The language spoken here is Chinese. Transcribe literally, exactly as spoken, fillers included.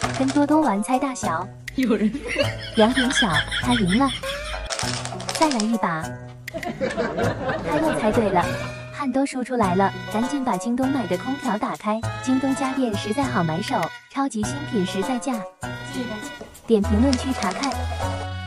跟多多玩猜大小。 有人两点小，他赢了。再来一把。他又猜对了。汗都输出来了，赶紧把京东买的空调打开。京东家电实在好买手，超级新品实在价。记得点评论区查看。